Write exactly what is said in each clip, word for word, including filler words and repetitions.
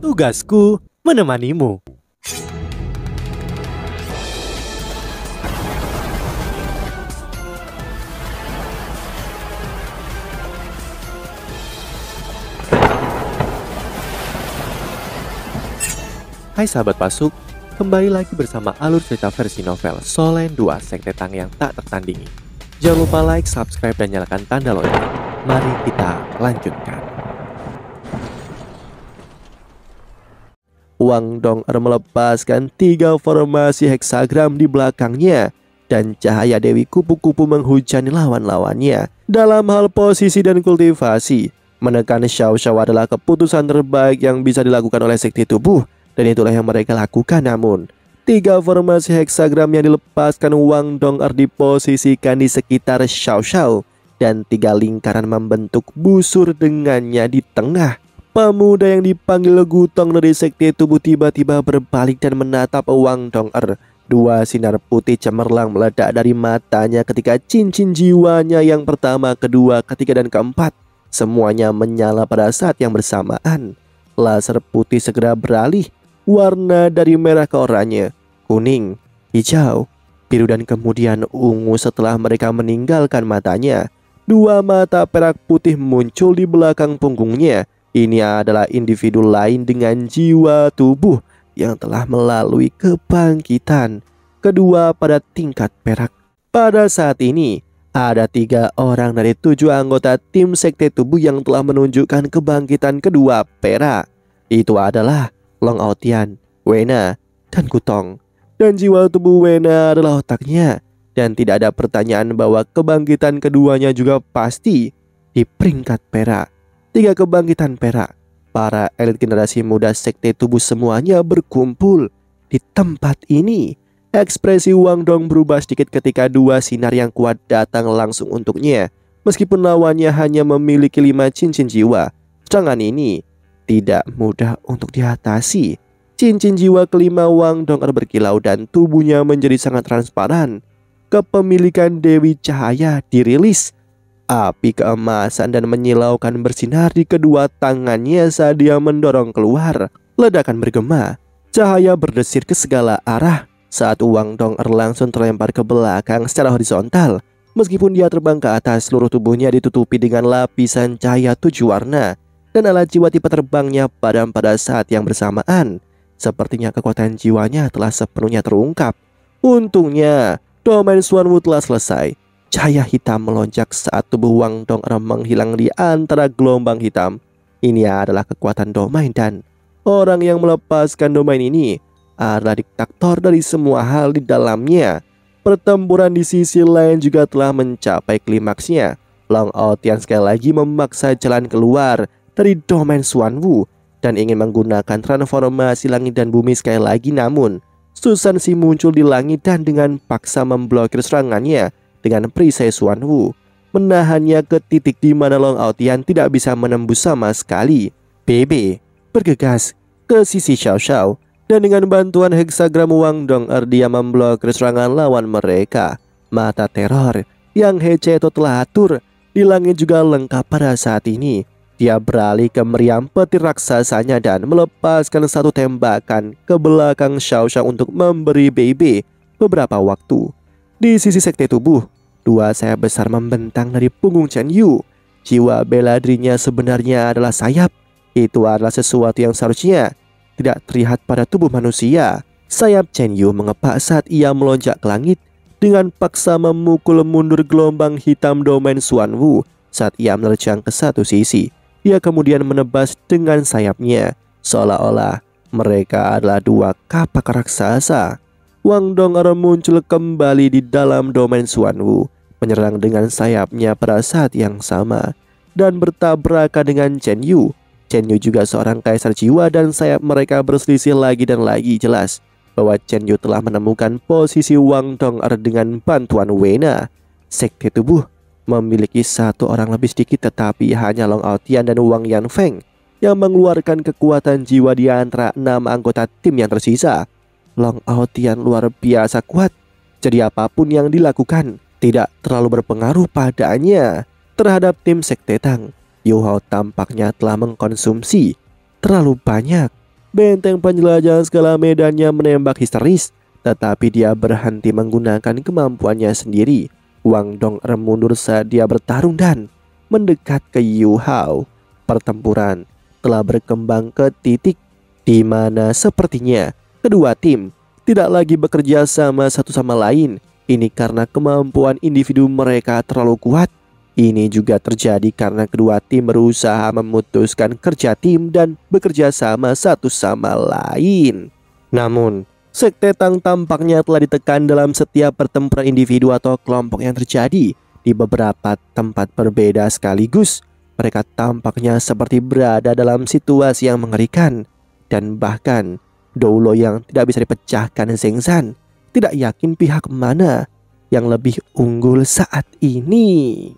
Tugasku menemanimu. Hai sahabat Pasuk, kembali lagi bersama alur cerita versi novel Solen dua Sekte Tang yang tak tertandingi. Jangan lupa like, subscribe, dan nyalakan tanda lonceng. Mari kita lanjutkan. Wang Dong'er melepaskan tiga formasi heksagram di belakangnya, dan cahaya Dewi kupu-kupu menghujani lawan-lawannya. Dalam hal posisi dan kultivasi, menekan Xiao Xiao adalah keputusan terbaik yang bisa dilakukan oleh sekte tubuh, dan itulah yang mereka lakukan. Namun, tiga formasi heksagram yang dilepaskan Wang Dong'er diposisikan di sekitar Xiao Xiao, dan tiga lingkaran membentuk busur dengannya di tengah. Pemuda yang dipanggil Gutong dari sekte tubuh tiba-tiba berbalik dan menatap Wang Dong'er. Dua sinar putih cemerlang meledak dari matanya ketika cincin jiwanya yang pertama, kedua, ketiga, dan keempat semuanya menyala pada saat yang bersamaan. Laser putih segera beralih warna dari merah ke oranye, kuning, hijau, biru, dan kemudian ungu. Setelah mereka meninggalkan matanya, dua mata perak putih muncul di belakang punggungnya. Ini adalah individu lain dengan jiwa tubuh yang telah melalui kebangkitan kedua pada tingkat perak. Pada saat ini, ada tiga orang dari tujuh anggota tim sekte tubuh yang telah menunjukkan kebangkitan kedua perak. Itu adalah Long Aotian, Wena, dan Gutong. Dan jiwa tubuh Wena adalah otaknya. Dan tidak ada pertanyaan bahwa kebangkitan keduanya juga pasti di peringkat perak. Tiga kebangkitan perak. Para elit generasi muda sekte tubuh semuanya berkumpul di tempat ini. Ekspresi Wang Dong berubah sedikit ketika dua sinar yang kuat datang langsung untuknya. Meskipun lawannya hanya memiliki lima cincin jiwa, serangan ini tidak mudah untuk diatasi. Cincin jiwa kelima Wang Dong'er berkilau dan tubuhnya menjadi sangat transparan. Kepemilikan Dewi Cahaya dirilis. Api keemasan dan menyilaukan bersinar di kedua tangannya saat dia mendorong keluar. Ledakan bergema. Cahaya berdesir ke segala arah saat Wang Dong'er langsung terlempar ke belakang secara horizontal. Meskipun dia terbang ke atas, seluruh tubuhnya ditutupi dengan lapisan cahaya tujuh warna. Dan alat jiwa tipe terbangnya padam pada saat yang bersamaan. Sepertinya kekuatan jiwanya telah sepenuhnya terungkap. Untungnya, domain Xuanwu telah selesai. Cahaya hitam melonjak saat tubuh Wang Dong'er menghilang di antara gelombang hitam. Ini adalah kekuatan domain, dan orang yang melepaskan domain ini adalah diktator dari semua hal di dalamnya. Pertempuran di sisi lain juga telah mencapai klimaksnya. Long Aotian sekali lagi memaksa jalan keluar dari domain Xuanwu dan ingin menggunakan transformasi langit dan bumi sekali lagi. Namun Susan Si muncul di langit dan dengan paksa memblokir serangannya dengan perisai Xuanwu, menahannya ke titik di mana Long Aotian tidak bisa menembus sama sekali. B B bergegas ke sisi Xiao Xiao dan dengan bantuan heksagram Wang Dong'er dia memblokir serangan lawan mereka. Mata teror yang Heceto telah atur di langit juga lengkap pada saat ini. Dia beralih ke meriam petir raksasanya dan melepaskan satu tembakan ke belakang Xiao Xiao untuk memberi B B beberapa waktu. Di sisi sekte tubuh, dua sayap besar membentang dari punggung Chen Yu. Jiwa bela dirinya sebenarnya adalah sayap. Itu adalah sesuatu yang seharusnya tidak terlihat pada tubuh manusia. Sayap Chen Yu mengepak saat ia melonjak ke langit dengan paksa memukul mundur gelombang hitam domain Xuanwu. Saat ia menerjang ke satu sisi, ia kemudian menebas dengan sayapnya, seolah-olah mereka adalah dua kapak raksasa. Wang Dong'er muncul kembali di dalam domain Xuanwu, menyerang dengan sayapnya pada saat yang sama dan bertabrakan dengan Chen Yu. Chen Yu juga seorang kaisar jiwa dan sayap mereka berselisih lagi dan lagi. Jelas bahwa Chen Yu telah menemukan posisi Wang Dong'er dengan bantuan Wena. Sekte tubuh memiliki satu orang lebih sedikit, tetapi hanya Long Aotian dan Wang Yanfeng yang mengeluarkan kekuatan jiwa di antara enam anggota tim yang tersisa. Long Aotian luar biasa kuat, jadi apapun yang dilakukan tidak terlalu berpengaruh padanya. Terhadap tim sekte Tang, Yu Hao tampaknya telah mengkonsumsi terlalu banyak Benteng penjelajah skala medannya menembak histeris, tetapi dia berhenti menggunakan kemampuannya sendiri. Wang Dong mundur saat dia bertarung dan mendekat ke Yu Hao. Pertempuran telah berkembang ke titik di mana sepertinya kedua tim tidak lagi bekerja sama satu sama lain. Ini karena kemampuan individu mereka terlalu kuat. Ini juga terjadi karena kedua tim berusaha memutuskan kerja tim dan bekerja sama satu sama lain. Namun, Sekte Tang tampaknya telah ditekan dalam setiap pertempuran individu atau kelompok yang terjadi di beberapa tempat berbeda sekaligus. Mereka tampaknya seperti berada dalam situasi yang mengerikan. Dan bahkan, Doulo yang tidak bisa dipecahkan Zheng Zhan tidak yakin pihak mana yang lebih unggul saat ini.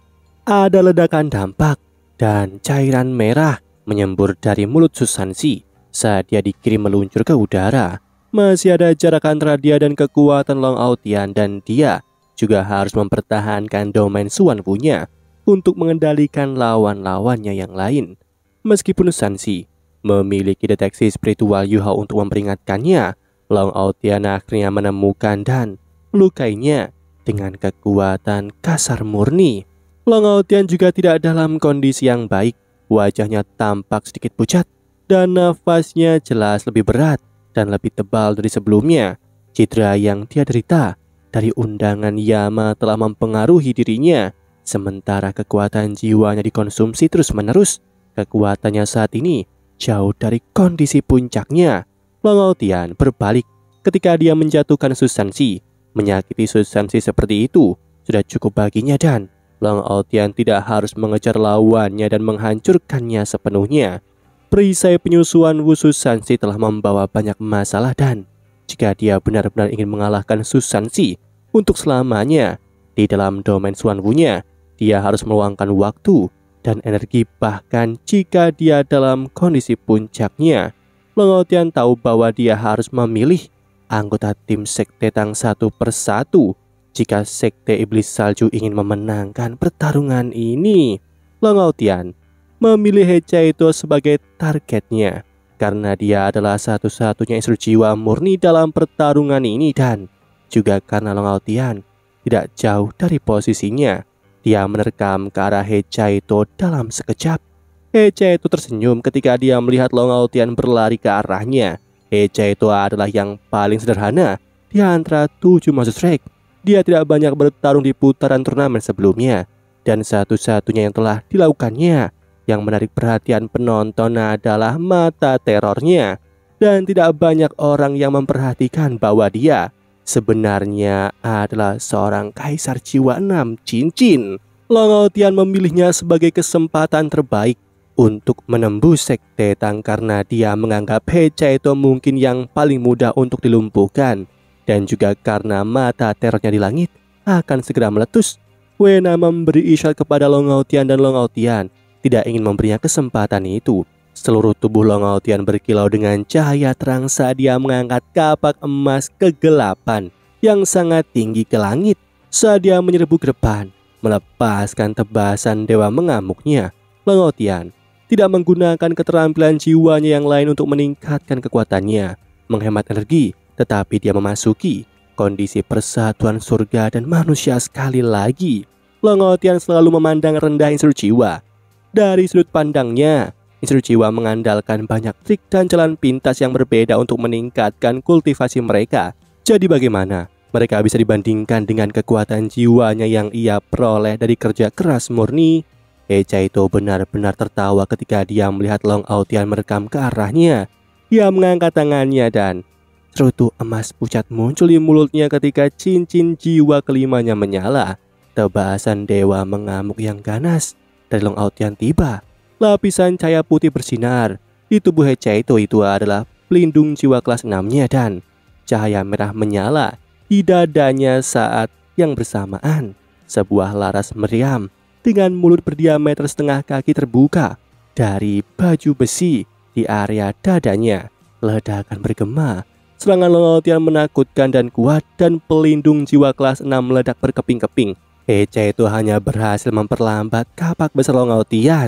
Ada ledakan dampak dan cairan merah menyembur dari mulut Susansi saat dia dikirim meluncur ke udara. Masih ada jarak antara dia dan kekuatan Long Aotian, dan dia juga harus mempertahankan domain Suan Wu-nya untuk mengendalikan lawan-lawannya yang lain. Meskipun Susansi memiliki deteksi spiritual Yu Hao untuk memperingatkannya, Long Aotian akhirnya menemukan dan melukainya dengan kekuatan kasar murni. Long Aotian juga tidak dalam kondisi yang baik. Wajahnya tampak sedikit pucat dan nafasnya jelas lebih berat dan lebih tebal dari sebelumnya. Cedera yang dia derita dari undangan Yama telah mempengaruhi dirinya, sementara kekuatan jiwanya dikonsumsi terus-menerus. Kekuatannya saat ini jauh dari kondisi puncaknya. Long Aotian berbalik ketika dia menjatuhkan Susansi. Menyakiti Susansi seperti itu sudah cukup baginya, dan Long Aotian tidak harus mengejar lawannya dan menghancurkannya sepenuhnya. Perisai penyusuan Wu Susansi telah membawa banyak masalah, dan jika dia benar-benar ingin mengalahkan Susansi untuk selamanya di dalam domain Suan Wu-nya, dia harus meluangkan waktu dan energi. Bahkan jika dia dalam kondisi puncaknya, Long Aotian tahu bahwa dia harus memilih anggota tim Sekte Tang satu persatu jika Sekte Iblis Salju ingin memenangkan pertarungan ini. Long Aotian memilih He Chaito sebagai targetnya karena dia adalah satu-satunya unsur jiwa murni dalam pertarungan ini, dan juga karena Long Aotian tidak jauh dari posisinya. Dia menerkam ke arah He Chaito dalam sekejap. He Chaito tersenyum ketika dia melihat Long Aotian berlari ke arahnya. He Chaito adalah yang paling sederhana di antara tujuh Master Strike. Dia tidak banyak bertarung di putaran turnamen sebelumnya, dan satu-satunya yang telah dilakukannya yang menarik perhatian penonton adalah mata terornya. Dan tidak banyak orang yang memperhatikan bahwa dia sebenarnya adalah seorang kaisar jiwa enam cincin. Long Aotian memilihnya sebagai kesempatan terbaik untuk menembus Sekte Tang karena dia menganggap He Chaito mungkin yang paling mudah untuk dilumpuhkan. Dan juga karena mata terornya di langit akan segera meletus. Wena memberi isyarat kepada Long Aotian, dan Long Aotian tidak ingin memberinya kesempatan itu. Seluruh tubuh Long Aotian berkilau dengan cahaya terang saat dia mengangkat kapak emas kegelapan yang sangat tinggi ke langit. Saat dia menyerbu ke depan, melepaskan tebasan dewa mengamuknya, Long Aotian tidak menggunakan keterampilan jiwanya yang lain untuk meningkatkan kekuatannya, menghemat energi, tetapi dia memasuki kondisi persatuan surga dan manusia sekali lagi. Long Aotian selalu memandang rendah unsur jiwa. Dari sudut pandangnya, unsur jiwa mengandalkan banyak trik dan jalan pintas yang berbeda untuk meningkatkan kultivasi mereka. Jadi bagaimana mereka bisa dibandingkan dengan kekuatan jiwanya yang ia peroleh dari kerja keras murni? He Chaito benar-benar tertawa ketika dia melihat Long Aotian merekam ke arahnya. Dia mengangkat tangannya dan cerutu emas pucat muncul di mulutnya ketika cincin jiwa kelimanya menyala. Tebasan dewa mengamuk yang ganas dari Long Aotian tiba. Lapisan cahaya putih bersinar di tubuh He Chaito. Itu adalah pelindung jiwa kelas enam-nya, dan cahaya merah menyala di dadanya saat yang bersamaan. Sebuah laras meriam dengan mulut berdiameter setengah kaki terbuka dari baju besi di area dadanya. Ledakan bergema. Serangan Long Aotian menakutkan dan kuat, dan pelindung jiwa kelas enam meledak berkeping-keping. He Chaito hanya berhasil memperlambat kapak besar Long Aotian.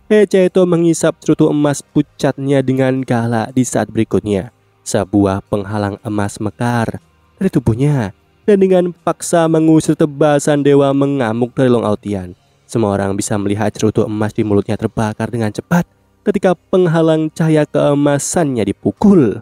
He Chaito mengisap cerutu emas pucatnya dengan galak di saat berikutnya. Sebuah penghalang emas mekar dari tubuhnya dan dengan paksa mengusir tebasan dewa mengamuk dari Long Aotian. Semua orang bisa melihat cerutu emas di mulutnya terbakar dengan cepat ketika penghalang cahaya keemasannya dipukul.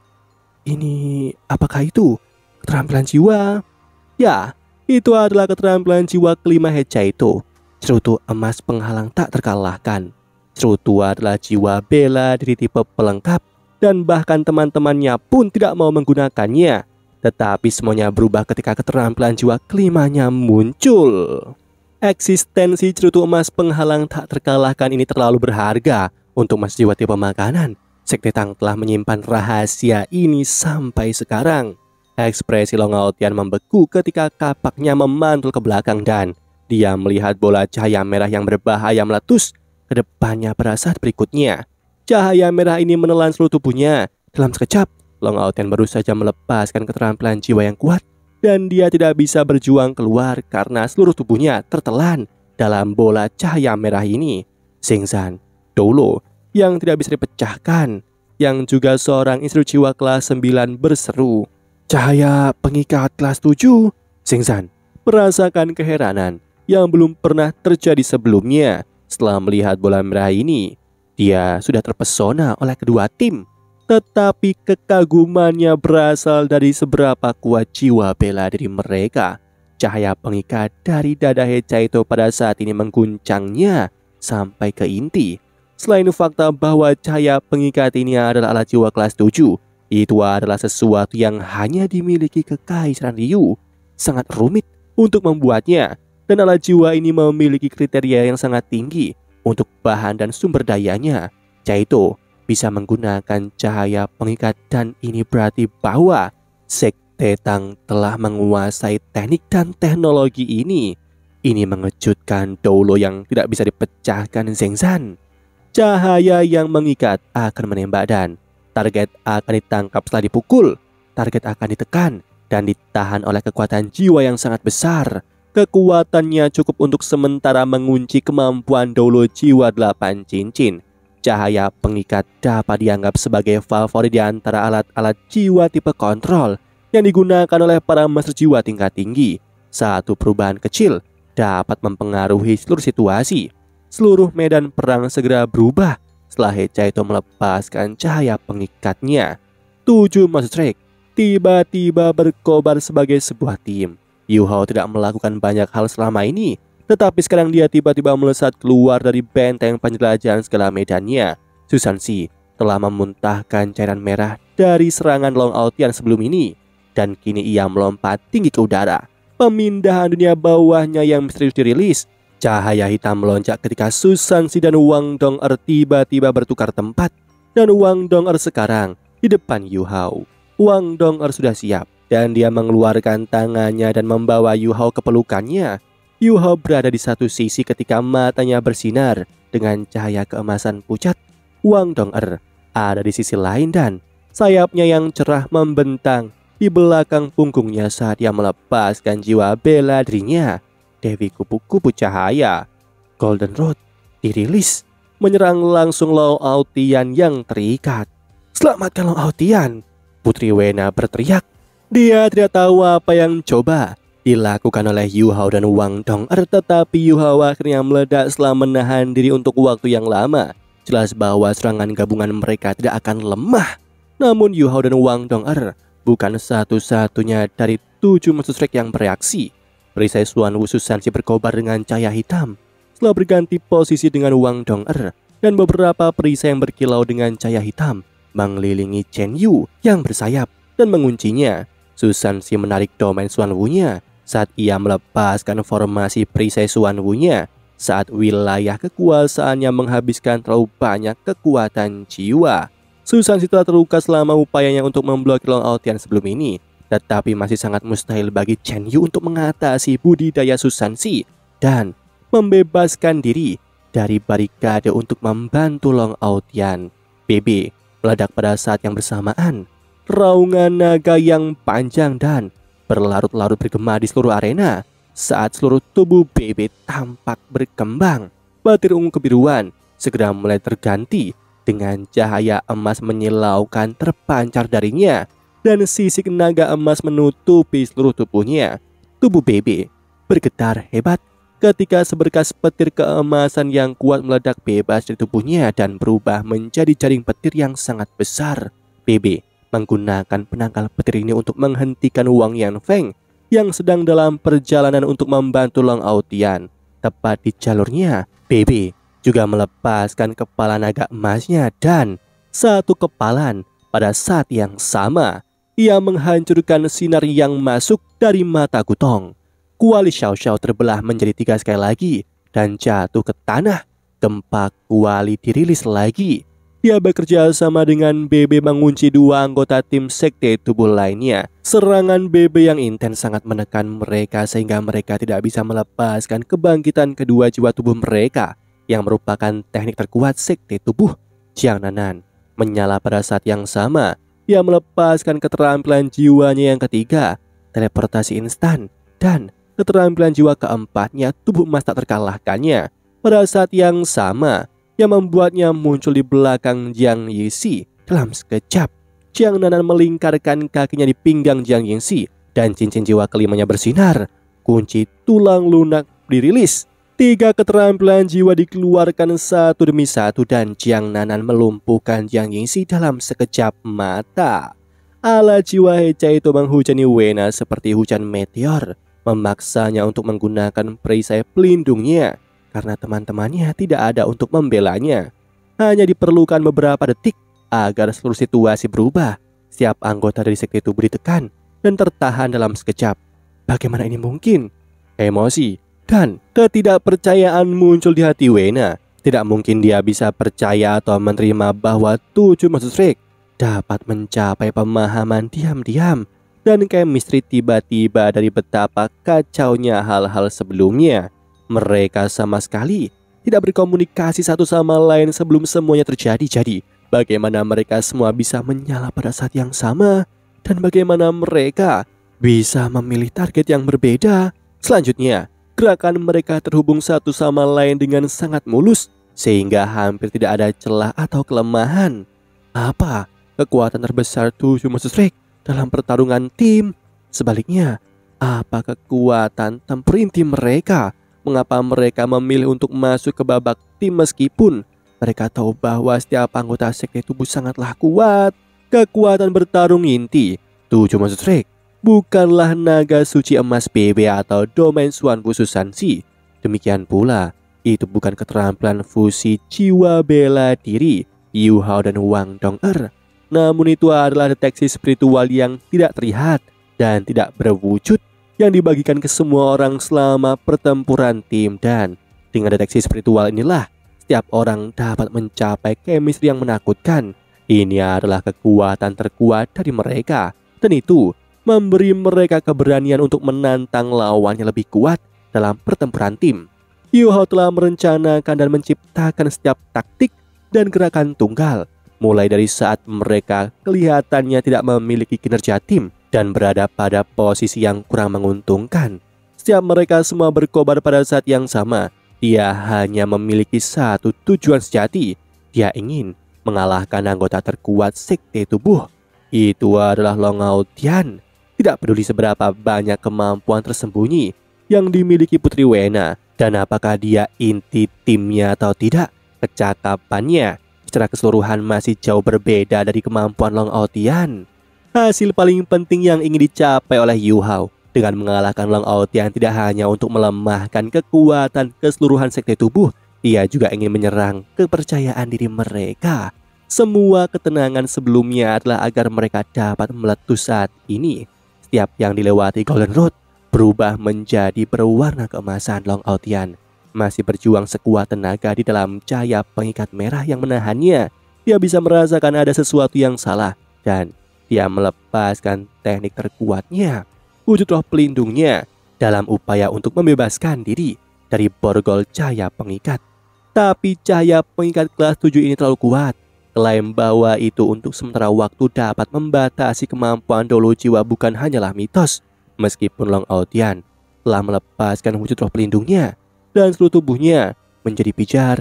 Ini apakah itu? Keterampilan jiwa? Ya, itu adalah keterampilan jiwa kelima He Chaito. Cerutu emas penghalang tak terkalahkan. Cerutu adalah jiwa bela diri tipe pelengkap dan bahkan teman-temannya pun tidak mau menggunakannya. Tetapi semuanya berubah ketika keterampilan jiwa kelimanya muncul. Eksistensi cerutu emas penghalang tak terkalahkan ini terlalu berharga untuk mas jiwa tipe makanan. Sekte Tang telah menyimpan rahasia ini sampai sekarang. Ekspresi Long Aotian membeku ketika kapaknya memantul ke belakang dan dia melihat bola cahaya merah yang berbahaya meletus ke depannya pada saat berikutnya. Cahaya merah ini menelan seluruh tubuhnya. Dalam sekejap, Long Aotian baru saja melepaskan keterampilan jiwa yang kuat dan dia tidak bisa berjuang keluar karena seluruh tubuhnya tertelan dalam bola cahaya merah ini. Zhengzhan, Doulo yang tidak bisa dipecahkan, yang juga seorang instruksi jiwa kelas sembilan berseru, "Cahaya pengikat kelas tujuh." Zhengzhan merasakan keheranan yang belum pernah terjadi sebelumnya. Setelah melihat bola merah ini, dia sudah terpesona oleh kedua tim. Tetapi kekagumannya berasal dari seberapa kuat jiwa bela diri mereka. Cahaya pengikat dari dada He Chaito pada saat ini mengguncangnya sampai ke inti. Selain fakta bahwa cahaya pengikat ini adalah alat jiwa kelas tujuh, itu adalah sesuatu yang hanya dimiliki Kekaisaran Ryu. Sangat rumit untuk membuatnya, dan alat jiwa ini memiliki kriteria yang sangat tinggi untuk bahan dan sumber dayanya. Chaito bisa menggunakan cahaya pengikat dan ini berarti bahwa Sekte Tang telah menguasai teknik dan teknologi ini. Ini mengejutkan Doulo yang tidak bisa dipecahkan Zhengzhan. Cahaya yang mengikat akan menembak dan target akan ditangkap setelah dipukul. Target akan ditekan dan ditahan oleh kekuatan jiwa yang sangat besar. Kekuatannya cukup untuk sementara mengunci kemampuan Doulo jiwa delapan cincin. Cahaya pengikat dapat dianggap sebagai favorit di antara alat-alat jiwa tipe kontrol yang digunakan oleh para master jiwa tingkat tinggi. Satu perubahan kecil dapat mempengaruhi seluruh situasi. Seluruh medan perang segera berubah setelah He Chaito melepaskan cahaya pengikatnya. Tujuh master strike tiba-tiba berkobar sebagai sebuah tim. Yu Hao tidak melakukan banyak hal selama ini, tetapi sekarang dia tiba-tiba melesat keluar dari benteng penjelajahan segala medannya. Susansi telah memuntahkan cairan merah dari serangan Long Aotian sebelum ini, dan kini ia melompat tinggi ke udara. Pemindahan dunia bawahnya yang misterius dirilis. Cahaya hitam melonjak ketika Susansi dan Wang Dong'er tiba-tiba bertukar tempat, dan Wang Dong'er sekarang di depan Yu Hao. Wang Dong'er sudah siap dan dia mengeluarkan tangannya dan membawa Yu Hao ke pelukannya. Yu Hao berada di satu sisi ketika matanya bersinar dengan cahaya keemasan pucat. Wang Dong'er ada di sisi lain dan sayapnya yang cerah membentang di belakang punggungnya saat dia melepaskan jiwa bela dirinya. Dewi kupu-kupu cahaya Golden Road dirilis, menyerang langsung Long Aotian yang terikat. "Selamatkan Long Aotian!" Putri Wena berteriak. Dia tidak tahu apa yang coba dilakukan oleh Yu Hao dan Wang Dong'er, tetapi Yu Hao akhirnya meledak setelah menahan diri untuk waktu yang lama. Jelas bahwa serangan gabungan mereka tidak akan lemah. Namun Yu Hao dan Wang Dong'er bukan satu-satunya dari tujuh monster strike yang bereaksi. Perisai Xuan Wu Susansi berkobar dengan cahaya hitam setelah berganti posisi dengan Wang Dong'er, dan beberapa perisai yang berkilau dengan cahaya hitam mengelilingi Chen Yu yang bersayap dan menguncinya. Susansi menarik domain Xuan Wu-nya saat ia melepaskan formasi perisai Xuan Wu-nya saat wilayah kekuasaannya menghabiskan terlalu banyak kekuatan jiwa. Susansi telah terluka selama upayanya untuk memblokir Long Aotian sebelum ini, tetapi masih sangat mustahil bagi Chen Yu untuk mengatasi budidaya Susansi dan membebaskan diri dari barikade untuk membantu Long Aotian. B B meledak pada saat yang bersamaan. Raungan naga yang panjang dan berlarut-larut bergema di seluruh arena saat seluruh tubuh B B tampak berkembang. Batir ungu kebiruan segera mulai terganti dengan cahaya emas menyilaukan terpancar darinya, dan sisik naga emas menutupi seluruh tubuhnya. Tubuh B B bergetar hebat ketika seberkas petir keemasan yang kuat meledak bebas dari tubuhnya dan berubah menjadi jaring petir yang sangat besar. B B menggunakan penangkal petir ini untuk menghentikan Wang Yanfeng yang sedang dalam perjalanan untuk membantu Long Aotian. Tepat di jalurnya, B B juga melepaskan kepala naga emasnya dan satu kepalan. Pada saat yang sama, ia menghancurkan sinar yang masuk dari mata Gutong. Kuali Xiao Xiao terbelah menjadi tiga sekali lagi dan jatuh ke tanah. Gempa kuali dirilis lagi. Dia bekerja sama dengan B B mengunci dua anggota tim sekte tubuh lainnya. Serangan B B yang intens sangat menekan mereka sehingga mereka tidak bisa melepaskan kebangkitan kedua jiwa tubuh mereka yang merupakan teknik terkuat sekte tubuh. Jiang Nanan menyala pada saat yang sama. Ia melepaskan keterampilan jiwanya yang ketiga, teleportasi instan, dan keterampilan jiwa keempatnya, tubuh emas tak terkalahkannya. Pada saat yang sama, yang membuatnya muncul di belakang Jiang Yixi dalam sekejap. Jiang Nanan melingkarkan kakinya di pinggang Jiang Yixi dan cincin jiwa kelimanya bersinar. Kunci tulang lunak dirilis. Tiga keterampilan jiwa dikeluarkan satu demi satu dan Jiang Nanan melumpuhkan Jiang Yixi dalam sekejap mata. Ala jiwa Hecha itu menghujani Wena seperti hujan meteor, memaksanya untuk menggunakan perisai pelindungnya karena teman-temannya tidak ada untuk membelanya. Hanya diperlukan beberapa detik agar seluruh situasi berubah. Setiap anggota dari sekte tubuh ditekan dan tertahan dalam sekejap. Bagaimana ini mungkin? Emosi dan ketidakpercayaan muncul di hati Wena. Tidak mungkin dia bisa percaya atau menerima bahwa tujuh Monster Strike dapat mencapai pemahaman diam-diam dan chemistry tiba-tiba dari betapa kacaunya hal-hal sebelumnya. Mereka sama sekali tidak berkomunikasi satu sama lain sebelum semuanya terjadi. Jadi, bagaimana mereka semua bisa menyala pada saat yang sama? Dan bagaimana mereka bisa memilih target yang berbeda? Selanjutnya, gerakan mereka terhubung satu sama lain dengan sangat mulus, sehingga hampir tidak ada celah atau kelemahan. Apa kekuatan terbesar tujuh Monster Strike dalam pertarungan tim? Sebaliknya, apa kekuatan tempur inti mereka? Mengapa mereka memilih untuk masuk ke babak tim meskipun mereka tahu bahwa setiap anggota sekte tubuh sangatlah kuat? Kekuatan bertarung inti tujuh Monster Strike bukanlah naga suci emas B B atau domain Suan khusus Sansi. Demikian pula, itu bukan keterampilan fusi jiwa bela diri Yu Hao dan Wang Dong'er. Namun itu adalah deteksi spiritual yang tidak terlihat dan tidak berwujud yang dibagikan ke semua orang selama pertempuran tim. Dan dengan deteksi spiritual inilah setiap orang dapat mencapai chemistry yang menakutkan. Ini adalah kekuatan terkuat dari mereka, dan itu memberi mereka keberanian untuk menantang lawannya lebih kuat dalam pertempuran tim. Yu Hao telah merencanakan dan menciptakan setiap taktik dan gerakan tunggal, mulai dari saat mereka kelihatannya tidak memiliki kinerja tim dan berada pada posisi yang kurang menguntungkan. Setiap mereka semua berkobar pada saat yang sama. Dia hanya memiliki satu tujuan sejati. Dia ingin mengalahkan anggota terkuat sekte tubuh. Itu adalah Long Aotian. Tidak peduli seberapa banyak kemampuan tersembunyi yang dimiliki Putri Wena dan apakah dia inti timnya atau tidak, kecakapannya secara keseluruhan masih jauh berbeda dari kemampuan Long Aotian. Hasil paling penting yang ingin dicapai oleh Yu Hao dengan mengalahkan Long Aotian tidak hanya untuk melemahkan kekuatan keseluruhan sekte tubuh, dia juga ingin menyerang kepercayaan diri mereka. Semua ketenangan sebelumnya adalah agar mereka dapat meletus saat ini. Setiap yang dilewati Golden Road berubah menjadi berwarna keemasan. Long Aotian masih berjuang sekuat tenaga di dalam cahaya pengikat merah yang menahannya. Dia bisa merasakan ada sesuatu yang salah dan dia melepaskan teknik terkuatnya, wujud roh pelindungnya, dalam upaya untuk membebaskan diri dari borgol cahaya pengikat. Tapi cahaya pengikat kelas tujuh ini terlalu kuat. Klaim bahwa itu untuk sementara waktu dapat membatasi kemampuan dolo jiwa bukan hanyalah mitos. Meskipun Long Aotian telah melepaskan wujud roh pelindungnya dan seluruh tubuhnya menjadi pijar,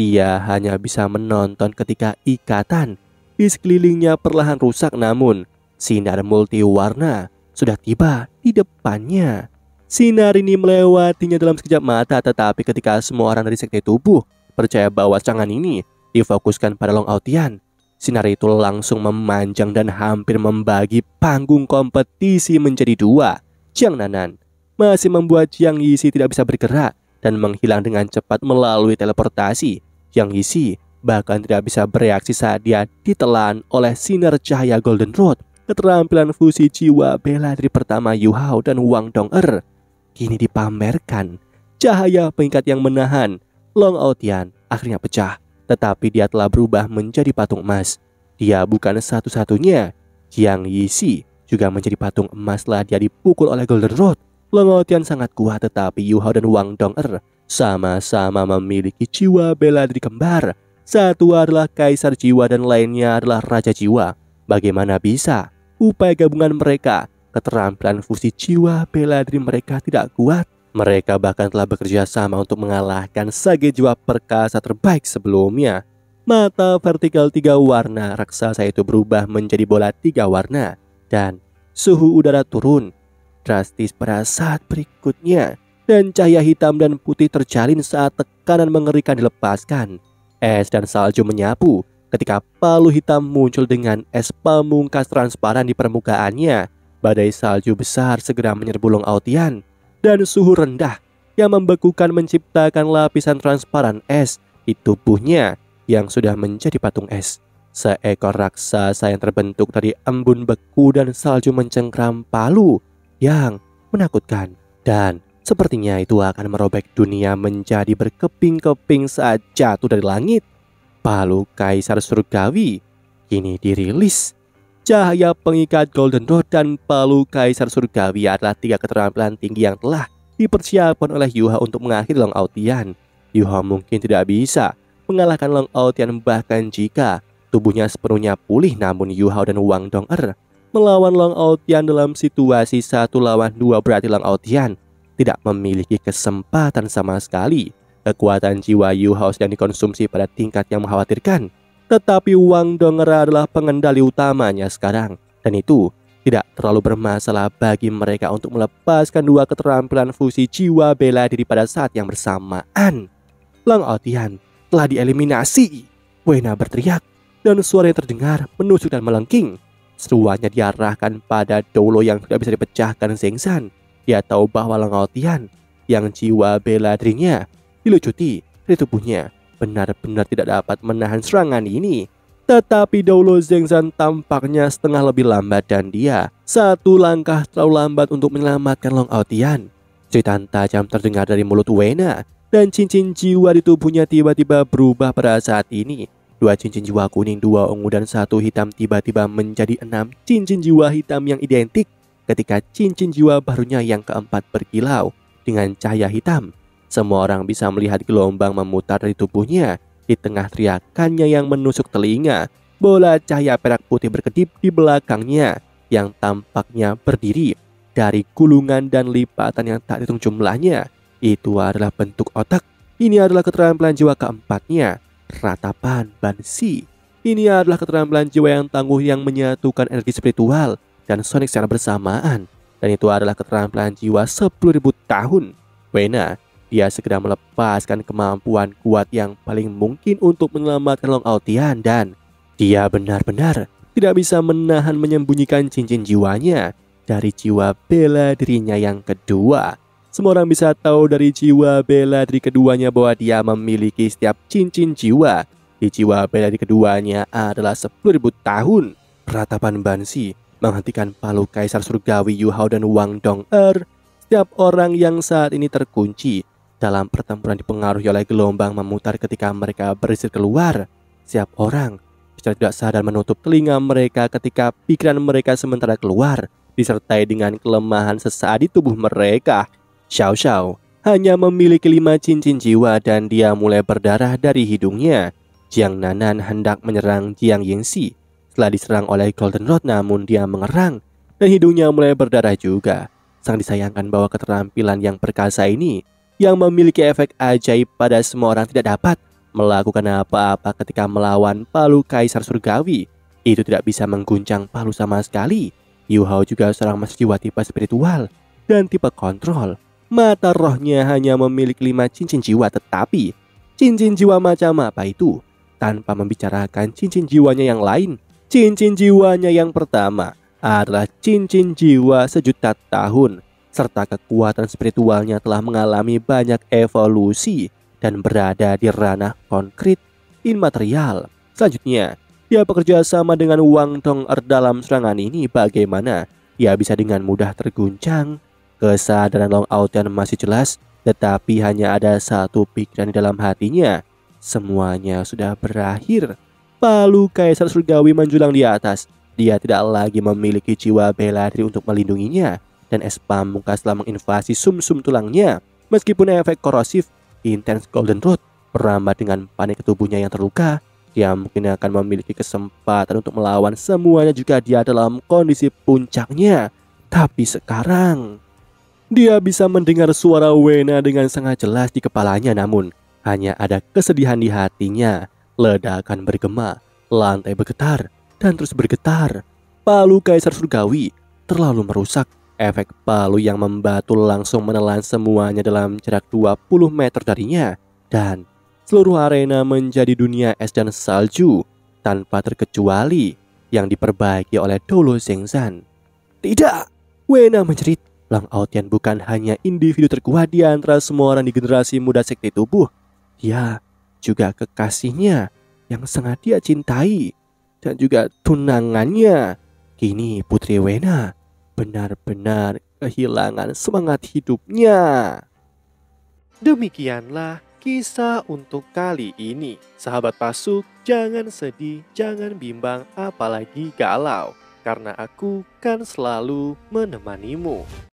Dia hanya bisa menonton ketika ikatan di sekelilingnya perlahan rusak, namun sinar multiwarna sudah tiba di depannya. Sinar ini melewatinya dalam sekejap mata, tetapi ketika semua orang dari sekte tubuh percaya bahwa serangan ini difokuskan pada Long Aotian, sinar itu langsung memanjang dan hampir membagi panggung kompetisi menjadi dua. Jiang Nanan masih membuat Jiang Yishi tidak bisa bergerak dan menghilang dengan cepat melalui teleportasi. Jiang Yishi bahkan tidak bisa bereaksi saat dia ditelan oleh sinar cahaya Golden Road. Keterampilan fusi jiwa bela diri pertama Yu Hao dan Wang Dong'er kini dipamerkan. Cahaya pengikat yang menahan Long Aotian akhirnya pecah, tetapi dia telah berubah menjadi patung emas. Dia bukan satu-satunya. Jiang Yishi juga menjadi patung emas setelah dia dipukul oleh Golden Road. Long Aotian sangat kuat, tetapi Yu Hao dan Wang Dong'er sama-sama memiliki jiwa bela diri kembar. Satu adalah kaisar jiwa dan lainnya adalah raja jiwa. Bagaimana bisa upaya gabungan mereka, keterampilan fusi jiwa bela diri mereka tidak kuat? Mereka bahkan telah bekerja sama untuk mengalahkan sage jiwa perkasa terbaik sebelumnya. Mata vertikal tiga warna raksasa itu berubah menjadi bola tiga warna, dan suhu udara turun drastis pada saat berikutnya, dan cahaya hitam dan putih terjalin saat tekanan mengerikan dilepaskan. Es dan salju menyapu ketika palu hitam muncul dengan es pamungkas transparan di permukaannya. Badai salju besar segera menyerbu Long Aotian, dan suhu rendah yang membekukan menciptakan lapisan transparan es di tubuhnya yang sudah menjadi patung es. Seekor raksasa yang terbentuk dari embun beku dan salju mencengkram palu yang menakutkan, dan sepertinya itu akan merobek dunia menjadi berkeping-keping saat jatuh dari langit. Palu Kaisar Surgawi kini dirilis. Cahaya pengikat Golden Road dan palu Kaisar Surgawi adalah tiga keterampilan tinggi yang telah dipersiapkan oleh Yu Hao untuk mengakhiri Long Aotian. Yu Hao mungkin tidak bisa mengalahkan Long Aotian bahkan jika tubuhnya sepenuhnya pulih, namun Yu Hao dan Wang Dong'er melawan Long Aotian dalam situasi satu lawan dua berarti Long Aotian tidak memiliki kesempatan sama sekali. Kekuatan jiwa Yu Hao sedang dikonsumsi pada tingkat yang mengkhawatirkan, tetapi Wang Dong'er adalah pengendali utamanya sekarang, dan itu tidak terlalu bermasalah bagi mereka untuk melepaskan dua keterampilan fusi jiwa bela diri pada saat yang bersamaan. Long Aotian telah dieliminasi, Wena berteriak, dan suara yang terdengar menusuk dan melengking. Seruannya diarahkan pada Doulo yang tidak bisa dipecahkan Zhengzhan. Dia tahu bahwa Long Aotian yang jiwa bela dirinya dilucuti dari tubuhnya benar-benar tidak dapat menahan serangan ini. Tetapi Doulo Zhengzhan tampaknya setengah lebih lambat, dan dia satu langkah terlalu lambat untuk menyelamatkan Long Aotian. Cerita tajam terdengar dari mulut Wena, dan cincin jiwa di tubuhnya tiba-tiba berubah pada saat ini. Dua cincin jiwa kuning, dua ungu, dan satu hitam tiba-tiba menjadi enam cincin jiwa hitam yang identik. Ketika cincin jiwa barunya yang keempat berkilau dengan cahaya hitam, semua orang bisa melihat gelombang memutar dari tubuhnya. Di tengah teriakannya yang menusuk telinga, bola cahaya perak putih berkedip di belakangnya yang tampaknya berdiri dari gulungan dan lipatan yang tak hitung jumlahnya. Itu adalah bentuk otak. Ini adalah keterampilan jiwa keempatnya, ratapan Bansi. Ini adalah keterampilan jiwa yang tangguh yang menyatukan energi spiritual dan sonik secara bersamaan. Dan itu adalah keterampilan jiwa sepuluh ribu tahun. Wena, dia segera melepaskan kemampuan kuat yang paling mungkin untuk menyelamatkan Long Aotian, dan dia benar-benar tidak bisa menahan menyembunyikan cincin jiwanya dari jiwa bela dirinya yang kedua. Semua orang bisa tahu dari jiwa bela diri keduanya bahwa dia memiliki setiap cincin jiwa. Di jiwa bela diri keduanya adalah sepuluh ribu tahun. Ratapan Bansi menghentikan palu Kaisar Surgawi Yu Hao dan Wang Dong'er. Setiap orang yang saat ini terkunci dalam pertempuran dipengaruhi oleh gelombang memutar ketika mereka beristirahat keluar. Setiap orang secara tidak sadar menutup telinga mereka ketika pikiran mereka sementara keluar, disertai dengan kelemahan sesaat di tubuh mereka. Xiao Xiao hanya memiliki lima cincin jiwa dan dia mulai berdarah dari hidungnya. Jiang Nanan hendak menyerang Jiang Yingxi setelah diserang oleh Golden Road, namun dia mengerang dan hidungnya mulai berdarah juga. Sangat disayangkan bahwa keterampilan yang perkasa ini yang memiliki efek ajaib pada semua orang tidak dapat melakukan apa-apa ketika melawan Palu Kaisar Surgawi. Itu tidak bisa mengguncang Palu sama sekali. Yu Hao juga seorang mas jiwa tipe spiritual dan tipe kontrol. Mata rohnya hanya memiliki lima cincin jiwa, tetapi cincin jiwa macam apa itu? Tanpa membicarakan cincin jiwanya yang lain, cincin jiwanya yang pertama adalah cincin jiwa sejuta tahun, serta kekuatan spiritualnya telah mengalami banyak evolusi dan berada di ranah konkret immaterial. Selanjutnya, dia bekerja sama dengan Wang Dong Er dalam serangan ini. Bagaimana dia bisa dengan mudah terguncang? Kesadaran Long Aotian masih jelas, tetapi hanya ada satu pikiran di dalam hatinya. Semuanya sudah berakhir. Palu Kaisar Surgawi menjulang di atas. Dia tidak lagi memiliki jiwa bela diri untuk melindunginya, dan es pamungkas telah menginvasi sumsum tulangnya. Meskipun efek korosif Intense Golden Road merambat dengan panik ke tubuhnya yang terluka, dia mungkin akan memiliki kesempatan untuk melawan semuanya jika dia dalam kondisi puncaknya. Tapi sekarang dia bisa mendengar suara Wena dengan sangat jelas di kepalanya, namun hanya ada kesedihan di hatinya. Ledakan bergema, lantai bergetar, dan terus bergetar. Palu Kaisar Surgawi terlalu merusak. Efek palu yang membatu langsung menelan semuanya dalam jarak dua puluh meter darinya. Dan seluruh arena menjadi dunia es dan salju, tanpa terkecuali yang diperbaiki oleh Dolo Zengzan. Tidak! Wena menjerit. Long Aotian bukan hanya individu terkuat di antara semua orang di generasi muda sekte tubuh. Dia juga kekasihnya yang sangat dia cintai, dan juga tunangannya. Kini Putri Wena benar-benar kehilangan semangat hidupnya. Demikianlah kisah untuk kali ini. Sahabat Pasuk, jangan sedih, jangan bimbang, apalagi galau, karena aku kan selalu menemanimu.